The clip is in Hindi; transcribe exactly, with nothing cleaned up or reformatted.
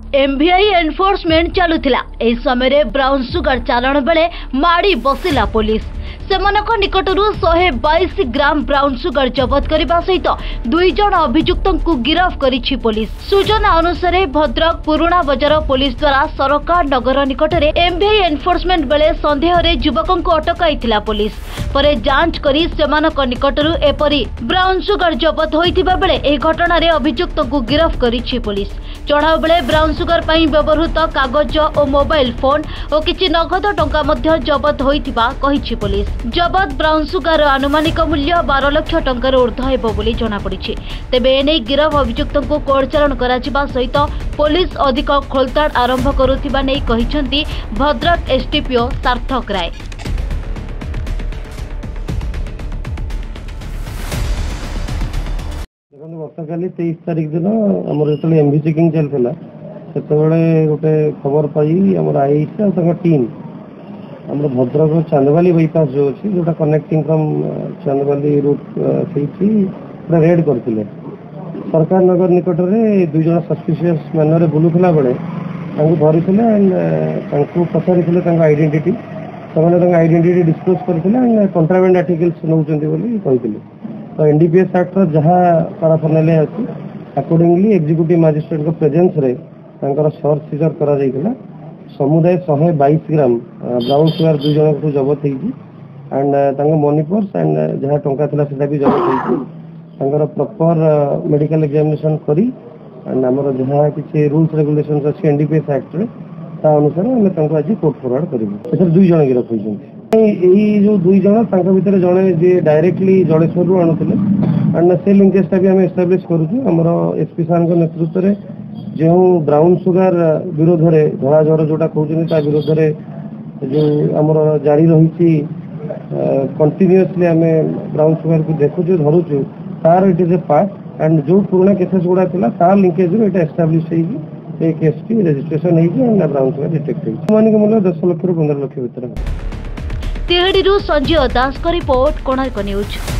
एमवीआई एनफोर्समेंट चलुथिला एही समय ब्राउन सुगर चालाण बेले माड़ी बसिला पुलिस सेमानक निकटरू एक सौ बाईस ग्राम ब्राउन सुगर जबत करने सहित दुई जन अभियुक्त को गिरफ्त करिछि पुलिस। सूचना अनुसार भद्रक पुराणा बजार पुलिस द्वारा सरकार नगर निकट में एमवीआई एनफोर्समेंट बेले संदेह रे युवकों को अटकाइथिला पुलिस परे जांच करी सेमानक निकटरू एपरी ब्राउन सुगर जबत होइथिबा बेले एही घटना रे अभियुक्त को गिरफ्त करिछि पुलिस। चढ़ाऊ बेले ब्राउन सुगर पई व्यवहृत कागज और मोबाइल फोन और किछि नगद टंका मध्य जबत होइथिबा कहिछि पुलिस। जबत ब्राउन सुगर आनुमानिक मूल्य बारह लाख टंकार ऊर्ध्व हेबो बोली जଣା पड़िछि। तेबे एने गिरफ अभियुक्त को कोर्ट चालाण कराजिबा सहित पुलिस अधिक खोलताड़ आरंभ करुथिबा नै कहिसंती भद्रक एसटीपीओ सार्थक राय। गतकाली तेईस तारीख दिन आम जो एमवी चेकिंग चलता से गोटे खबर पाई आम आई टीम आम भद्रक चांदवाली बाईपास जो अच्छी जोटा कनेक्टिंग फ्रॉम चांदवाली रूट से रेड करते सरकार नगर निकट में दुई जन सस्पिशियस मैनर बुलूला बेले धरी एंड पचारि आइडेंटिटी से आइडेंटिटी डिस्क्लोज करते एंड कंट्राबैंड आर्टिकल्स नौकरी तो एनडीपीएस एक्ट जहाँ पाराफर्नालिया अच्छी अकॉर्डिंगली एग्जीक्यूटिव मजिस्ट्रेट को प्रेजेंस रे सर्च सीजर करा समुदाय एक सौ बाईस ग्राम ब्राउन सुगर दुई जन को जबत एंड मनी पर्स एंड जहाँ टंका था से भी जबत होकर प्रॉपर मेडिकल एग्जामिनेशन करी एंड आमर जहाँ किसी रूल्स रेगुलेशंस अच्छी एनडीपीएस एक्ट रे ता अनुसार आम आज कोर्ट फरवर्ड करूँ। दुई जन गिरफ होती यही जो दुई जन भितर जड़े जी डायरेक्टली जड़ेश्वर आणुले एंड से लिंकेजटा भी आम एस्टाब्लीश करुर एसपी सार नेतृत्व में जो ब्राउन सुगर विरोध में धड़ा झड़ जोटा कहते विरोध में जो आमर जारी रही कंटिन्यूअसली आम ब्राउन सुगर को देखुचु धरुचु तार it is a part and जो पुराना केसेस गुड़ा था तार लिंकेज में एस्टाब्लीश केस की registration and brown sugar detect अनुमानिक मूल्य दस लक्ष रु पंद्रह लक्ष भर। तिहेड़ी संजीव दास का रिपोर्ट कोणार्क न्यूज।